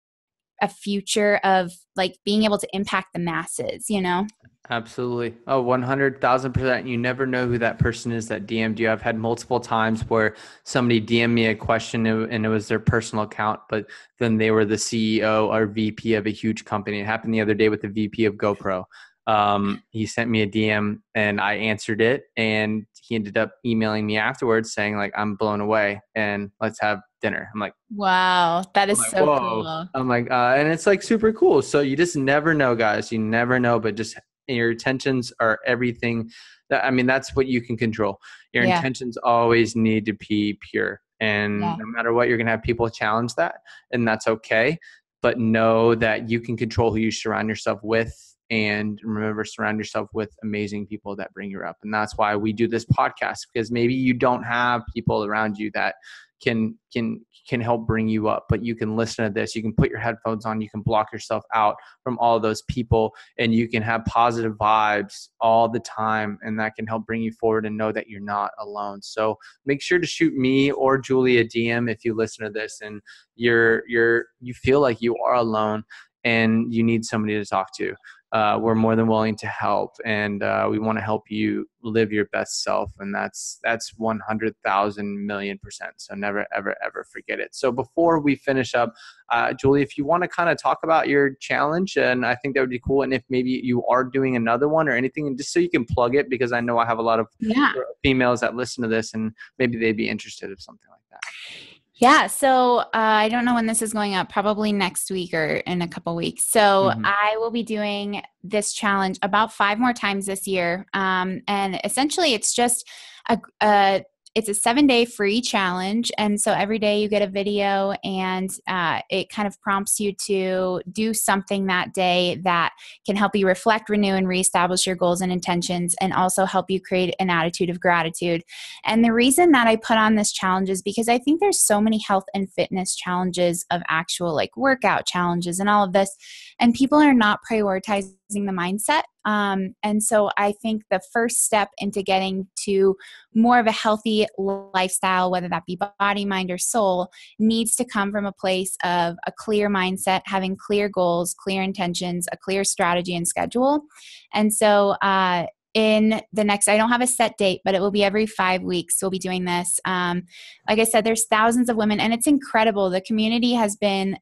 a future of like being able to impact the masses, you know? Absolutely. Oh, one hundred thousand percent. You never know who that person is that D M'd you. I've had multiple times where somebody D M'd me a question and it was their personal account, but then they were the C E O or V P of a huge company. It happened the other day with the V P of GoPro. Um, he sent me a D M and I answered it and he ended up emailing me afterwards saying like, I'm blown away and let's have dinner. I'm like, wow, that is I'm like, so whoa. cool. I'm like, uh, and it's like super cool. So you just never know, guys. You never know, but just your intentions are everything. That I mean, that's what you can control. Your Yeah. intentions always need to be pure. And Yeah. no matter what, you're going to have people challenge that and that's okay. But know that you can control who you surround yourself with. And remember, surround yourself with amazing people that bring you up. And that's why we do this podcast, because maybe you don't have people around you that can can can help bring you up, but you can listen to this. You can put your headphones on. You can block yourself out from all those people, and you can have positive vibes all the time, and that can help bring you forward and know that you're not alone. So make sure to shoot me or Julie a D M if you listen to this and you're you're you feel like you are alone and you need somebody to talk to. Uh, we're more than willing to help, and uh, we want to help you live your best self, and that's that's one hundred thousand million percent. So never, ever, ever forget it. So before we finish up, uh, Julie, if you want to kind of talk about your challenge, and I think that would be cool, and if maybe you are doing another one or anything, just so you can plug it, because I know I have a lot of Yeah. females that listen to this, and maybe they'd be interested in something like that. Yeah. So uh, I don't know when this is going up, probably next week or in a couple weeks. So Mm-hmm. I will be doing this challenge about five more times this year. Um, and essentially it's just a, a it's a seven day free challenge. And so every day you get a video and uh, it kind of prompts you to do something that day that can help you reflect, renew, and reestablish your goals and intentions, and also help you create an attitude of gratitude. And the reason that I put on this challenge is because I think there's so many health and fitness challenges of actual like workout challenges and all of this, and people are not prioritizing the mindset. Um, and so I think the first step into getting to more of a healthy lifestyle, whether that be body, mind, or soul, needs to come from a place of a clear mindset, having clear goals, clear intentions, a clear strategy and schedule. And so, uh, in the next, I don't have a set date, but it will be every five weeks. We'll be doing this. Um, like I said, there's thousands of women and it's incredible. The community has been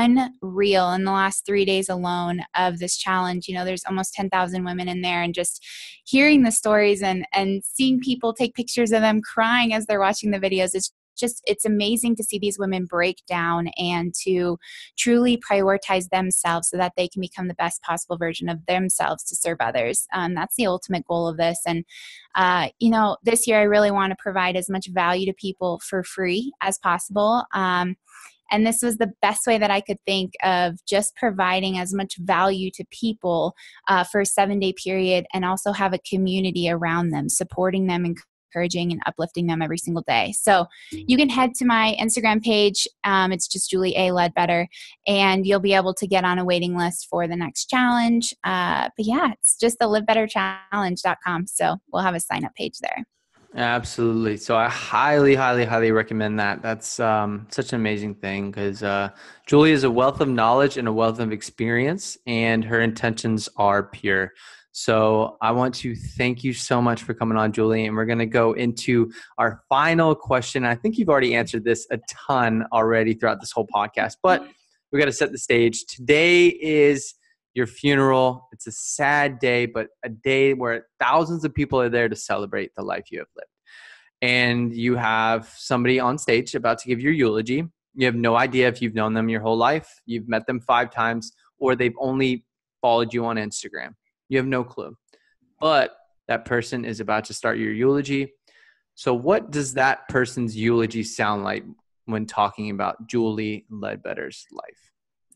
unreal in the last three days alone of this challenge. You know, there's almost ten thousand women in there, and just hearing the stories and, and seeing people take pictures of them crying as they're watching the videos, it's just, it's amazing to see these women break down and to truly prioritize themselves so that they can become the best possible version of themselves to serve others. Um, that's the ultimate goal of this. And, uh, you know, this year I really want to provide as much value to people for free as possible. Um, And this was the best way that I could think of just providing as much value to people uh, for a seven day period, and also have a community around them, supporting them, encouraging and uplifting them every single day. So you can head to my Instagram page. Um, it's just Julie A. Ledbetter, and you'll be able to get on a waiting list for the next challenge. Uh, but yeah, it's just the live better challenge dot com. So we'll have a sign up page there. Absolutely. So I highly, highly, highly recommend that. That's um, such an amazing thing because uh, Julie is a wealth of knowledge and a wealth of experience, and her intentions are pure. So I want to thank you so much for coming on, Julie. And we're going to go into our final question. I think you've already answered this a ton already throughout this whole podcast, but we got to set the stage. Today is your funeral. It's a sad day, but a day where thousands of people are there to celebrate the life you have lived. And you have somebody on stage about to give your eulogy. You have no idea if you've known them your whole life, you've met them five times, or they've only followed you on Instagram. You have no clue. But that person is about to start your eulogy. So what does that person's eulogy sound like when talking about Julie Ledbetter's life?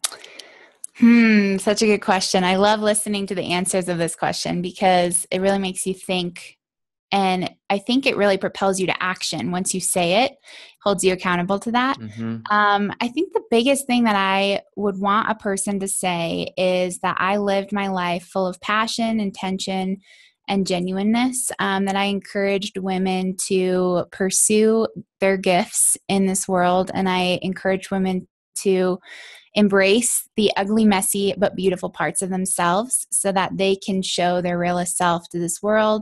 Hmm, such a good question. I love listening to the answers of this question because it really makes you think. And I think it really propels you to action. Once you say it, holds you accountable to that. Mm-hmm. Um, I think the biggest thing that I would want a person to say is that I lived my life full of passion, intention, and genuineness, um, that I encouraged women to pursue their gifts in this world. And I encouraged women to embrace the ugly, messy, but beautiful parts of themselves so that they can show their realest self to this world.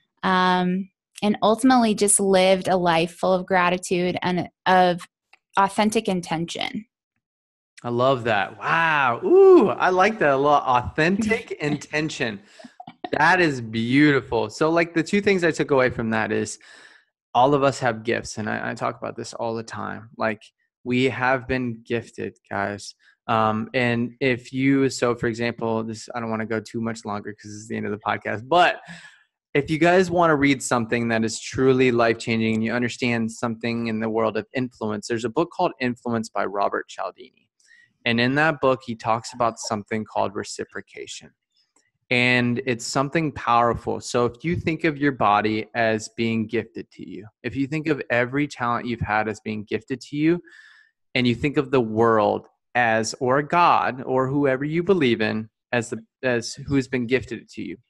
Um, and ultimately just lived a life full of gratitude and of authentic intention. I love that. Wow. Ooh, I like that a lot. Authentic intention. That is beautiful. So like the two things I took away from that is all of us have gifts. And I, I talk about this all the time. Like we have been gifted, guys. Um, and if you, so for example, this, I don't want to go too much longer because it's the end of the podcast, but if you guys want to read something that is truly life-changing and you understand something in the world of influence, there's a book called Influence by Robert Cialdini. And in that book, he talks about something called reciprocation. And it's something powerful. So if you think of your body as being gifted to you, if you think of every talent you've had as being gifted to you, and you think of the world as, or God, or whoever you believe in, as the as who has been gifted to you.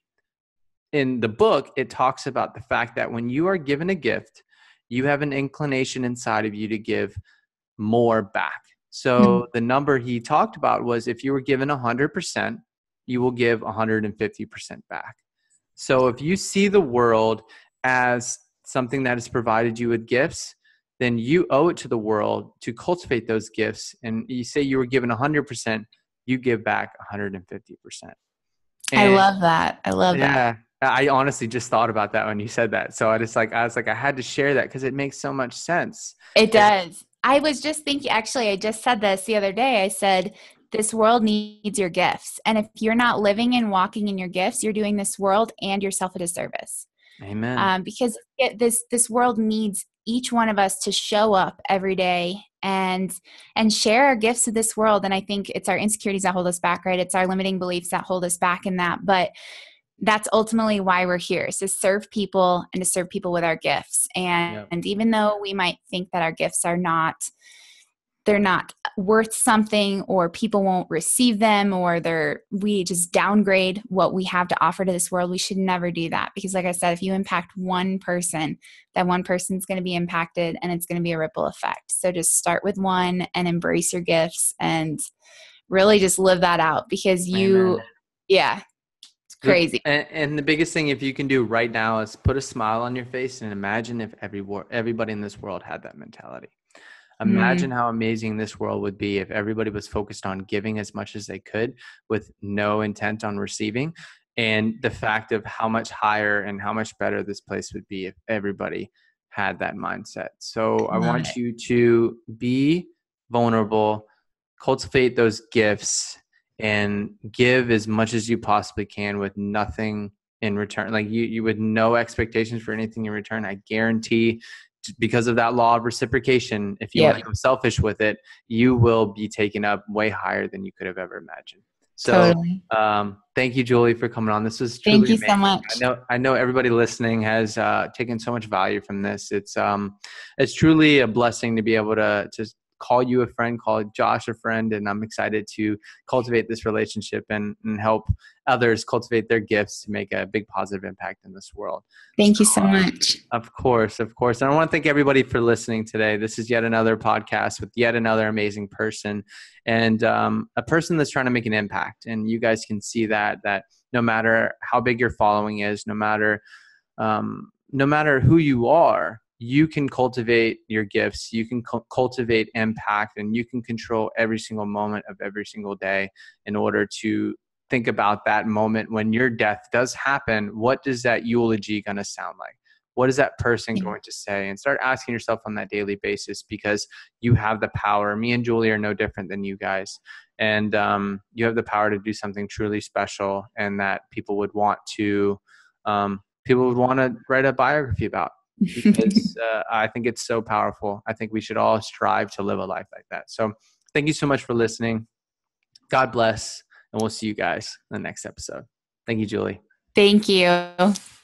In the book, it talks about the fact that when you are given a gift, you have an inclination inside of you to give more back. So mm-hmm. the number he talked about was if you were given one hundred percent, you will give one hundred fifty percent back. So if you see the world as something that has provided you with gifts, then you owe it to the world to cultivate those gifts. And you say you were given one hundred percent, you give back one hundred fifty percent. And I love that. I love yeah, that. I honestly just thought about that when you said that. So I just like, I was like, I had to share that because it makes so much sense. It does. I was just thinking, actually, I just said this the other day. I said, this world needs your gifts. And if you're not living and walking in your gifts, you're doing this world and yourself a disservice. Amen. Um, because it, this, this world needs each one of us to show up every day and, and share our gifts with this world. And I think it's our insecurities that hold us back, right? It's our limiting beliefs that hold us back in that. But that's ultimately why we're here, is to serve people and to serve people with our gifts. And, yep. and even though we might think that our gifts are not, they're not worth something, or people won't receive them, or they're, we just downgrade what we have to offer to this world, we should never do that. Because like I said, if you impact one person, that one person's going to be impacted, and it's going to be a ripple effect. So just start with one and embrace your gifts and really just live that out, because you, Amen. yeah. Crazy. And, and the biggest thing if you can do right now is put a smile on your face and imagine if every everybody in this world had that mentality. Imagine mm. how amazing this world would be if everybody was focused on giving as much as they could with no intent on receiving. And the fact of how much higher and how much better this place would be if everybody had that mindset. So I Love want it. you to be vulnerable, cultivate those gifts, and give as much as you possibly can with nothing in return. Like you, you with no expectations for anything in return. I guarantee, because of that law of reciprocation, if you Yep. want to go selfish with it, you will be taken up way higher than you could have ever imagined. So Totally. um, thank you, Julie, for coming on. This was Thank truly you amazing. so much. I know, I know everybody listening has uh, taken so much value from this. It's um, it's truly a blessing to be able to to call you a friend, call Josh a friend, and I'm excited to cultivate this relationship and, and help others cultivate their gifts to make a big positive impact in this world. Thank So, you so much. uh, of course, of course. And I want to thank everybody for listening today. This is yet another podcast with yet another amazing person, and um, a person that's trying to make an impact. And you guys can see that, that no matter how big your following is, no matter, um, no matter who you are, you can cultivate your gifts, you can cu- cultivate impact, and you can control every single moment of every single day in order to think about that moment when your death does happen. What does that eulogy going to sound like? What is that person Yeah. going to say? And start asking yourself on that daily basis, because you have the power. Me and Julie are no different than you guys. And um, you have the power to do something truly special and that people would want to, um, people would want to write a biography about. Because uh, I think it's so powerful. I think we should all strive to live a life like that. So thank you so much for listening. God bless, and we'll see you guys in the next episode. Thank you, Julie. Thank you.